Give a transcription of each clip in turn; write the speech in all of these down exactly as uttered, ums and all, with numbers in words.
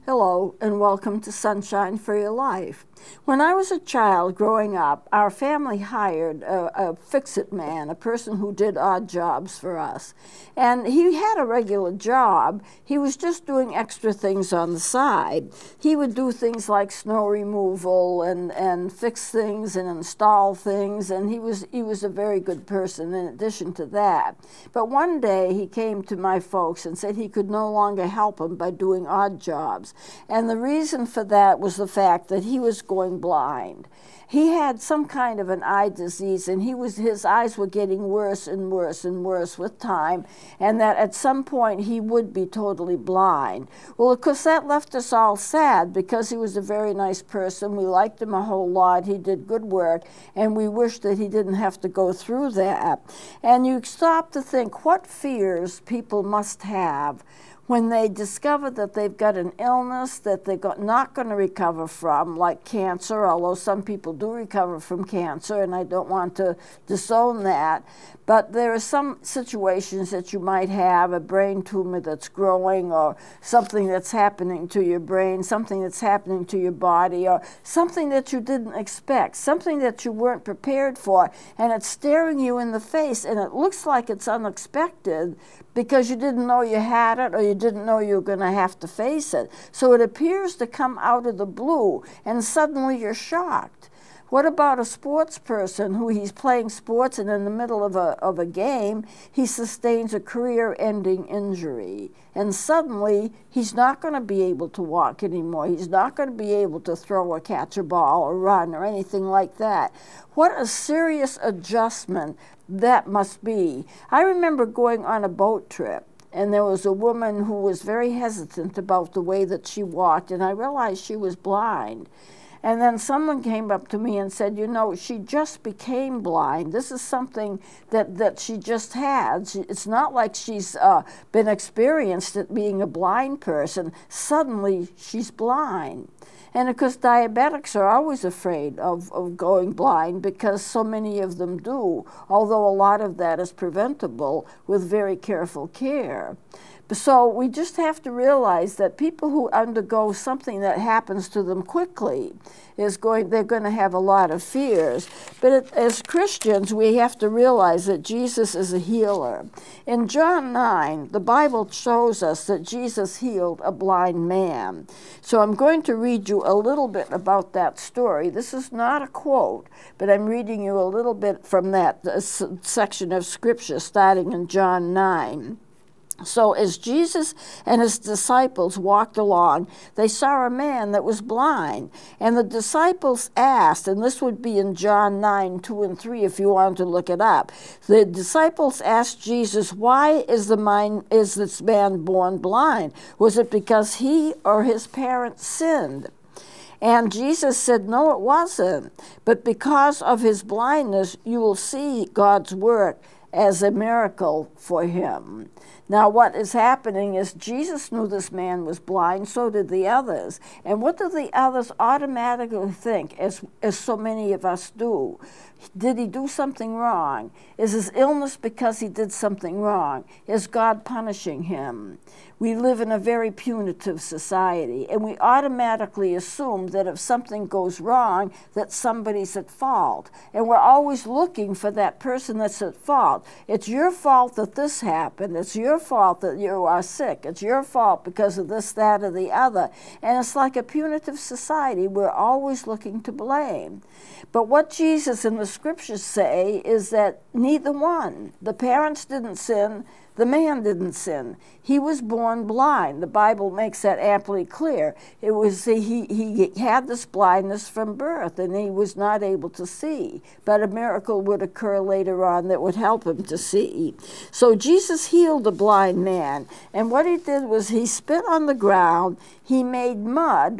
Hello, and welcome to Sunshine for Your Life. When I was a child growing up, our family hired a, a fix-it man, a person who did odd jobs for us. And he had a regular job. He was just doing extra things on the side. He would do things like snow removal and, and fix things and install things, and he was, he was a very good person in addition to that. But one day he came to my folks and said he could no longer help them by doing odd jobs. And the reason for that was the fact that he was going blind. He had some kind of an eye disease, and he was his eyes were getting worse and worse and worse with time, and that at some point he would be totally blind. Well, of course, that left us all sad because he was a very nice person. We liked him a whole lot. He did good work, and we wished that he didn't have to go through that. And you stop to think what fears people must have when they discover that they've got an illness that they're not going to recover from, like cancer, although some people do recover from cancer, and I don't want to disown that. But there are some situations that you might have, a brain tumor that's growing, or something that's happening to your brain, something that's happening to your body, or something that you didn't expect, something that you weren't prepared for, and it's staring you in the face, and it looks like it's unexpected because you didn't know you had it, or you didn't know you were going to have to face it. So it appears to come out of the blue, and suddenly you're shocked. What about a sports person who he's playing sports, and in the middle of a, of a game, he sustains a career-ending injury, and suddenly he's not going to be able to walk anymore. He's not going to be able to throw or catch a ball or run or anything like that. What a serious adjustment that must be. I remember going on a boat trip, and there was a woman who was very hesitant about the way that she walked, and I realized she was blind. And then someone came up to me and said, you know, she just became blind. This is something that, that she just had. She, it's not like she's uh, been experienced at being a blind person. Suddenly, she's blind. And of course, diabetics are always afraid of, of going blind because so many of them do, although a lot of that is preventable with very careful care. So we just have to realize that people who undergo something that happens to them quickly is going, they're going to have a lot of fears. But it, as Christians, we have to realize that Jesus is a healer. In John nine, the Bible shows us that Jesus healed a blind man. So I'm going to read you a little bit about that story. This is not a quote, but I'm reading you a little bit from that uh, section of Scripture starting in John nine. So as Jesus and his disciples walked along, they saw a man that was blind. And the disciples asked, and this would be in John nine, two and three if you want to look it up. The disciples asked Jesus, why is, the mind, is this man born blind? Was it because he or his parents sinned? And Jesus said, no, it wasn't. But because of his blindness, you will see God's work as a miracle for him. Now, what is happening is Jesus knew this man was blind, so did the others. And what do the others automatically think, as, as so many of us do? Did he do something wrong? Is his illness because he did something wrong? Is God punishing him? We live in a very punitive society, and we automatically assume that if something goes wrong, that somebody's at fault. And we're always looking for that person that's at fault. It's your fault that this happened. It's your fault that you are sick. It's your fault because of this, that, or the other. And it's like a punitive society. We're always looking to blame. But what Jesus and the Scriptures say is that neither one. The parents didn't sin. The man didn't sin. He was born blind. The Bible makes that amply clear. It was he, he had this blindness from birth, and he was not able to see. But a miracle would occur later on that would help him to see. So Jesus healed the blind man, and what he did was he spit on the ground, he made mud,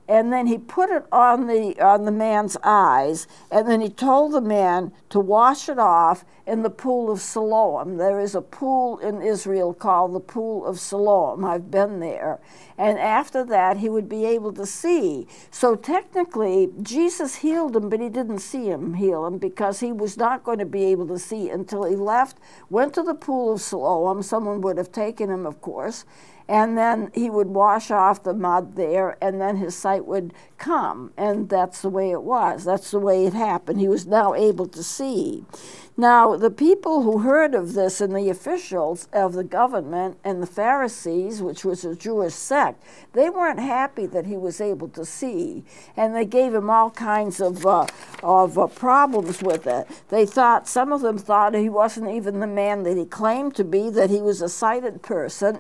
and then he put it on the on the man's eyes, and then he told the man to wash it off in the pool of Siloam. There is a pool in Israel called the Pool of Siloam. I've been there. And after that, he would be able to see. So technically, Jesus healed him, but he didn't see him heal him because he was not going to be able to see until he left, went to the Pool of Siloam. Someone would have taken him, of course, and then he would wash off the mud there, and then his sight would come. And that's the way it was. That's the way it happened. He was now able to see. Now, the people who heard of this and the officials of the government and the Pharisees, which was a Jewish sect, they weren't happy that he was able to see. And they gave him all kinds of, uh, of uh, problems with it. They thought, some of them thought he wasn't even the man that he claimed to be, that he was a sighted person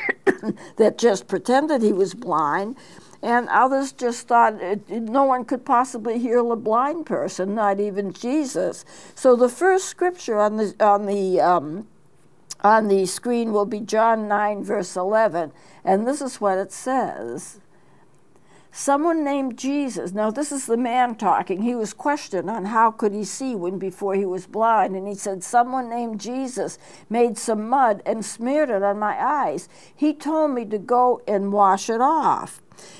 that just pretended he was blind. And others just thought it, it, no one could possibly heal a blind person, not even Jesus. So the first scripture on the on the um, on the screen will be John nine, verse eleven, and this is what it says. Someone named Jesus. Now this is the man talking. He was questioned on how could he see when before he was blind, and he said, someone named Jesus made some mud and smeared it on my eyes. He told me to go and wash it off.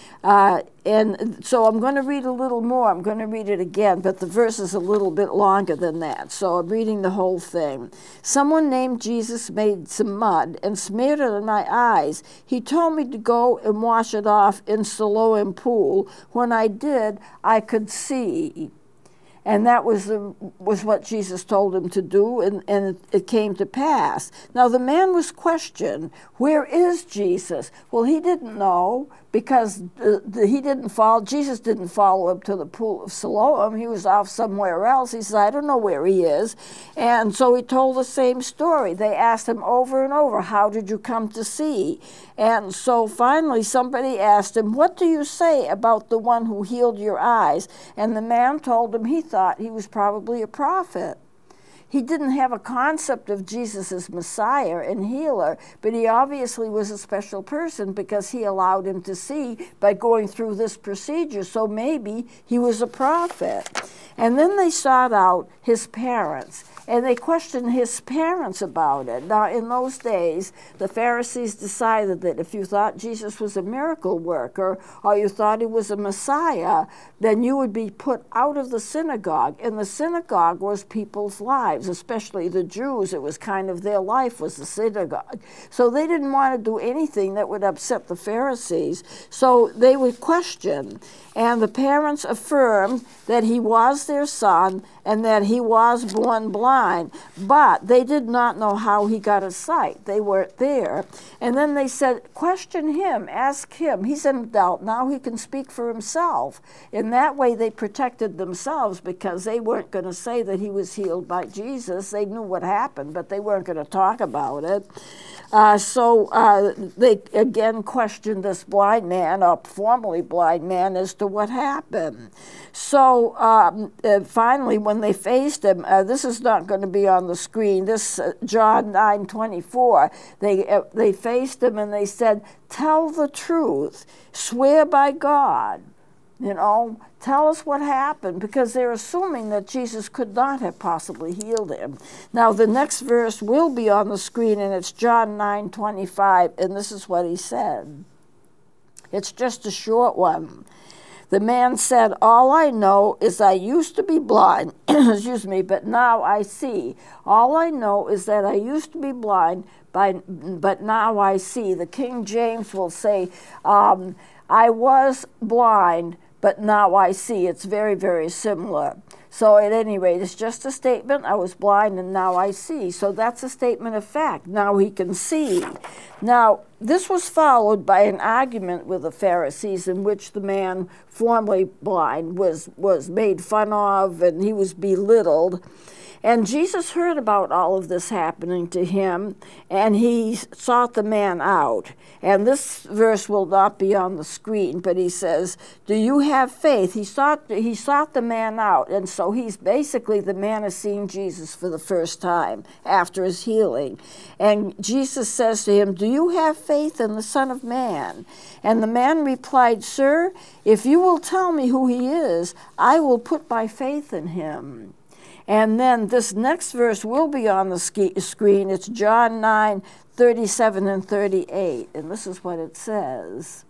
Uh, and so I'm going to read a little more. I'm going to read it again, but the verse is a little bit longer than that, so I'm reading the whole thing. Someone named Jesus made some mud and smeared it on my eyes. He told me to go and wash it off in Siloam Pool. When I did, I could see. And that was the, was what Jesus told him to do, and, and it, it came to pass. Now the man was questioned, where is Jesus? Well, he didn't know, because the, the, he didn't follow, Jesus didn't follow him to the Pool of Siloam. He was off somewhere else. He said, I don't know where he is. And so he told the same story. They asked him over and over, how did you come to see? And so finally somebody asked him, what do you say about the one who healed your eyes? And the man told him he thought he was probably a prophet. He didn't have a concept of Jesus as Messiah and healer, but he obviously was a special person because he allowed him to see by going through this procedure. So maybe he was a prophet. And then they sought out his parents, and they questioned his parents about it. Now, in those days, the Pharisees decided that if you thought Jesus was a miracle worker or you thought he was a Messiah, then you would be put out of the synagogue. And the synagogue was people's lives, especially the Jews. It was kind of their life was the synagogue. So they didn't want to do anything that would upset the Pharisees. So they would question. And the parents affirmed that he was their son and that he was born blind, but they did not know how he got his sight. They weren't there. And then they said, question him, ask him. He's an adult. Now he can speak for himself. In that way, they protected themselves because they weren't going to say that he was healed by Jesus. They knew what happened, but they weren't going to talk about it. Uh, so uh, they again questioned this blind man, or formerly blind man, as to what happened. So um, uh, finally, when they faced him, uh, this is not going to be on the screen. This uh, John nine twenty-four. They uh, they faced him and they said, "Tell the truth. Swear by God. You know, tell us what happened," because they're assuming that Jesus could not have possibly healed him. Now, the next verse will be on the screen, and it's John nine twenty-five, and this is what he said. It's just a short one. The man said, "All I know is I used to be blind, excuse me, but now I see. All I know is that I used to be blind, by, but now I see." The King James will say, um, "I was blind, but now I see." It's very, very similar. So at any rate, it's just a statement. I was blind and now I see. So that's a statement of fact. Now he can see. Now, this was followed by an argument with the Pharisees in which the man formerly blind was, was made fun of and he was belittled. And Jesus heard about all of this happening to him, and he sought the man out. And this verse will not be on the screen, but he says, "Do you have faith?" He sought, he sought the man out, and so he's basically, the man has seen Jesus for the first time after his healing. And Jesus says to him, "Do you have faith?" faith in the Son of Man? And the man replied, Sir, if you will tell me who he is, I will put my faith in him. And then this next verse will be on the screen. It's John nine, thirty-seven and thirty-eight. And this is what it says.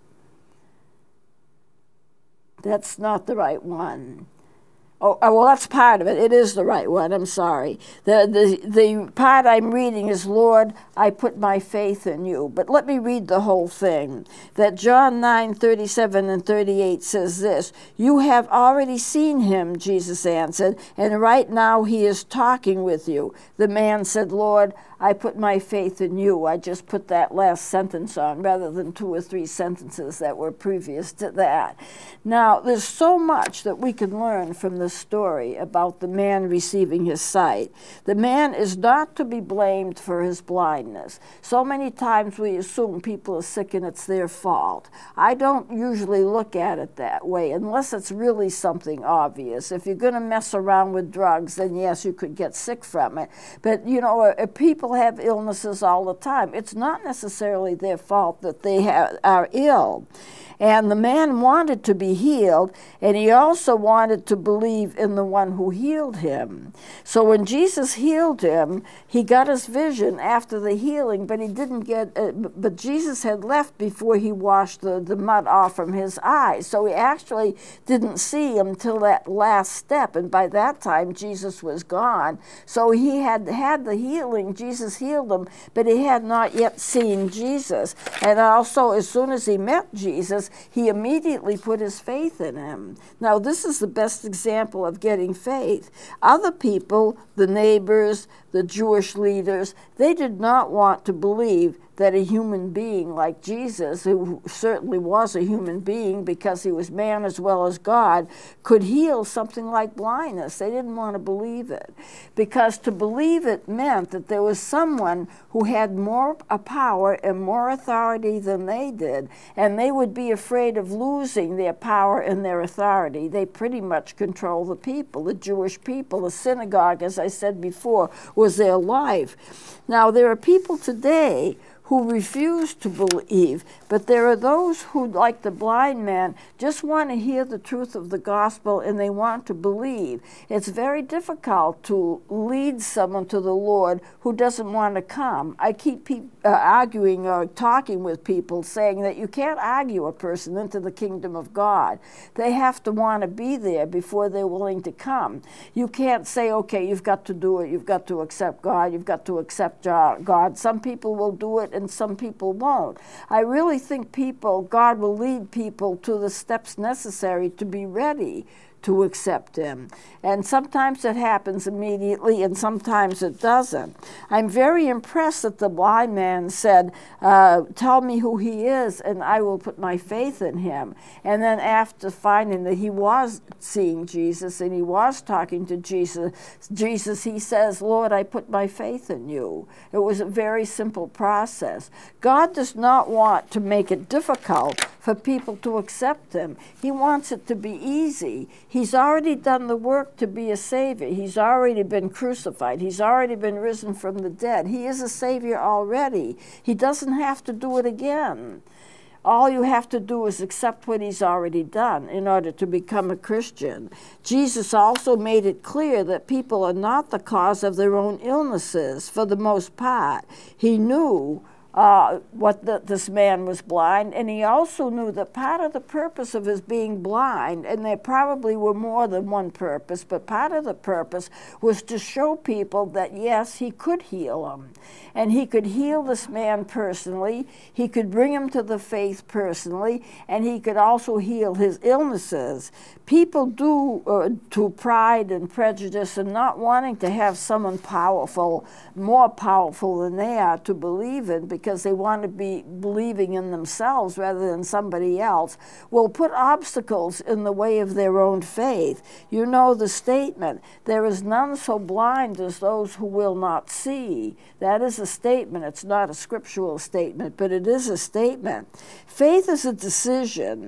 That's not the right one. Oh, well, that's part of it. It is the right one. I'm sorry. The, the, the part I'm reading is, Lord, I put my faith in you. But let me read the whole thing. That John nine, thirty-seven and thirty-eight says this, You have already seen him, Jesus answered, and right now he is talking with you. The man said, Lord, I put my faith in you. I just put that last sentence on rather than two or three sentences that were previous to that. Now, there's so much that we can learn from this story about the man receiving his sight. The man is not to be blamed for his blindness. So many times we assume people are sick and it's their fault. I don't usually look at it that way unless it's really something obvious. If you're going to mess around with drugs, then yes, you could get sick from it. But, you know, if people have illnesses all the time, it's not necessarily their fault that they have, are ill. And the man wanted to be healed, and he also wanted to believe in the one who healed him. So when Jesus healed him, he got his vision after the healing, but he didn't get, uh, but Jesus had left before he washed the, the mud off from his eyes. So he actually didn't see him till that last step, and by that time, Jesus was gone. So he had had the healing, Jesus healed him, but he had not yet seen Jesus. And also, as soon as he met Jesus, he immediately put his faith in him. Now, this is the best example of getting faith. Other people, the neighbors, the Jewish leaders, they did not want to believe that a human being like Jesus, who certainly was a human being because he was man as well as God, could heal something like blindness. They didn't want to believe it, because to believe it meant that there was someone who had more power and more authority than they did, and they would be afraid of losing their power and their authority. They pretty much control the people, the Jewish people. The synagogue, as I said before, was their life. Now, there are people today who refuse to believe, but there are those who, like the blind man, just want to hear the truth of the gospel and they want to believe. It's very difficult to lead someone to the Lord who doesn't want to come. I keep pe uh, arguing or talking with people saying that you can't argue a person into the kingdom of God. They have to want to be there before they're willing to come. You can't say, okay, you've got to do it, you've got to accept God, you've got to accept God. Some people will do it and some people won't. I really think people, God will lead people to the steps necessary to be ready to accept him. And sometimes it happens immediately and sometimes it doesn't. I'm very impressed that the blind man said, uh, tell me who he is and I will put my faith in him. And then after finding that he was seeing Jesus and he was talking to Jesus, Jesus, he says, Lord, I put my faith in you. It was a very simple process. God does not want to make it difficult for people to accept him. He wants it to be easy. He's already done the work to be a Savior. He's already been crucified. He's already been risen from the dead. He is a Savior already. He doesn't have to do it again. All you have to do is accept what he's already done in order to become a Christian. Jesus also made it clear that people are not the cause of their own illnesses for the most part. He knew Uh, what the, this man was blind, and he also knew that part of the purpose of his being blind, and there probably were more than one purpose, but part of the purpose was to show people that yes, he could heal them. And he could heal this man personally, he could bring him to the faith personally, and he could also heal his illnesses. People do, uh, to pride and prejudice and not wanting to have someone powerful, more powerful than they are to believe in, because they want to be believing in themselves rather than somebody else, will put obstacles in the way of their own faith. You know the statement, there is none so blind as those who will not see. That is a statement. It's not a scriptural statement, but it is a statement. Faith is a decision.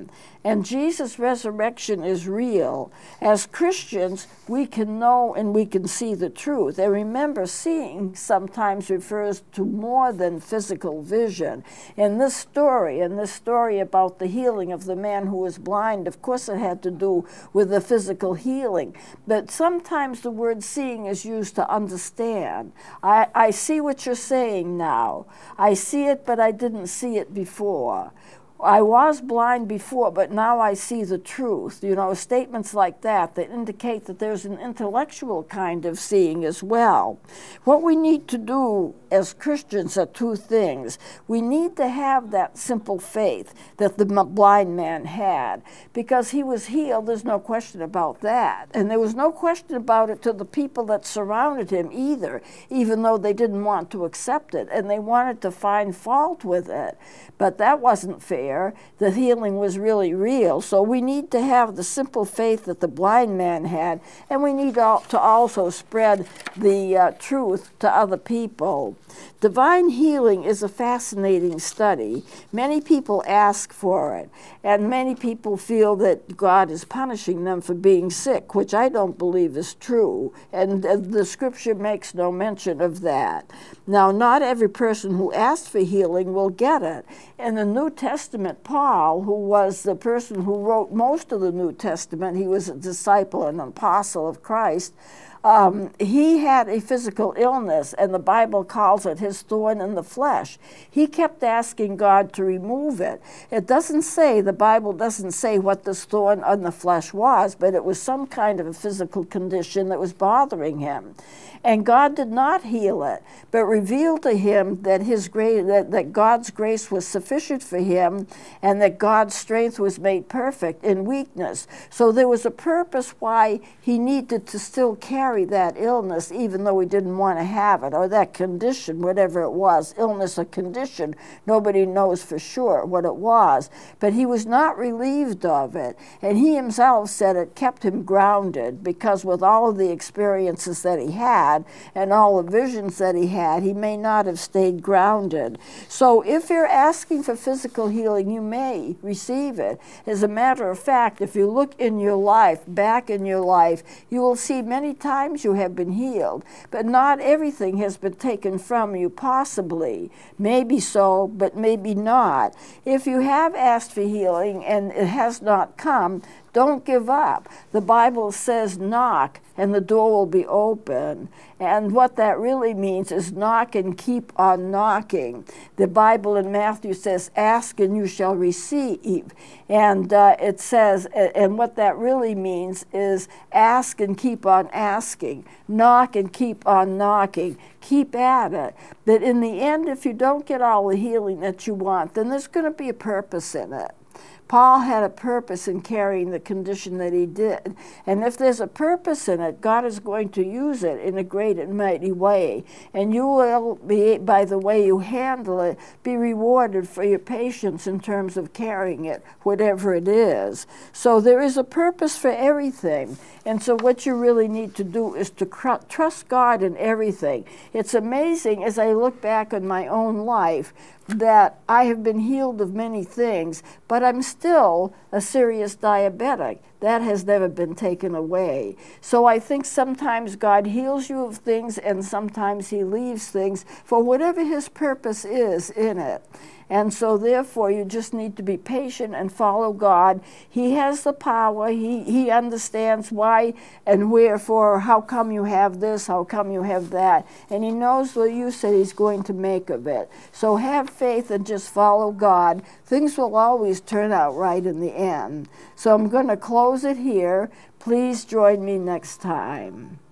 And Jesus' resurrection is real. As Christians, we can know and we can see the truth. And remember, seeing sometimes refers to more than physical vision. In this story, in this story about the healing of the man who was blind, of course it had to do with the physical healing. But sometimes the word seeing is used to understand. I, I see what you're saying now. I see it, but I didn't see it before. I was blind before, but now I see the truth. You know, statements like that that indicate that there's an intellectual kind of seeing as well. What we need to do as Christians are two things. We need to have that simple faith that the blind man had, because he was healed, there's no question about that. And there was no question about it to the people that surrounded him either, even though they didn't want to accept it, and they wanted to find fault with it. But that wasn't fair. The healing was really real. So we need to have the simple faith that the blind man had, and we need to also spread the uh, truth to other people. Divine healing is a fascinating study. Many people ask for it, and many people feel that God is punishing them for being sick, which I don't believe is true, and the scripture makes no mention of that. Now, not every person who asks for healing will get it. In the New Testament, Paul, who was the person who wrote most of the New Testament, he was a disciple and an apostle of Christ, Um, he had a physical illness, and the Bible calls it his thorn in the flesh. He kept asking God to remove it. It doesn't say, the Bible doesn't say what this thorn in the flesh was, but it was some kind of a physical condition that was bothering him. And God did not heal it, but revealed to him that his grace, that, that God's grace was sufficient for him, and that God's strength was made perfect in weakness. So there was a purpose why he needed to still carry that illness, even though he didn't want to have it, or that condition, whatever it was, illness or condition. Nobody knows for sure what it was. But he was not relieved of it. And he himself said it kept him grounded, because with all of the experiences that he had, and all the visions that he had, he may not have stayed grounded. So if you're asking for physical healing, you may receive it. As a matter of fact, if you look in your life, back in your life, you will see many times you have been healed, but not everything has been taken from you, possibly. Maybe so, but maybe not. If you have asked for healing and it has not come, don't give up. The Bible says knock and the door will be open. And what that really means is knock and keep on knocking. The Bible in Matthew says, ask and you shall receive. And uh, it says, and what that really means is ask and keep on asking. Knock and keep on knocking. Keep at it. But in the end, if you don't get all the healing that you want, then there's going to be a purpose in it. Paul had a purpose in carrying the condition that he did. And if there's a purpose in it, God is going to use it in a great and mighty way. And you will be, by the way you handle it, be rewarded for your patience in terms of carrying it, whatever it is. So there is a purpose for everything. And so what you really need to do is to trust God in everything. It's amazing, as I look back on my own life, that I have been healed of many things, but I'm still a serious diabetic. That has never been taken away. So I think sometimes God heals you of things, and sometimes he leaves things for whatever his purpose is in it. And so therefore you just need to be patient and follow God. He has the power. He, he understands why and wherefore, how come you have this, how come you have that. And he knows the use that he's going to make of it. So have faith and just follow God. Things will always turn out right in the end. So I'm going to close it here. Please join me next time.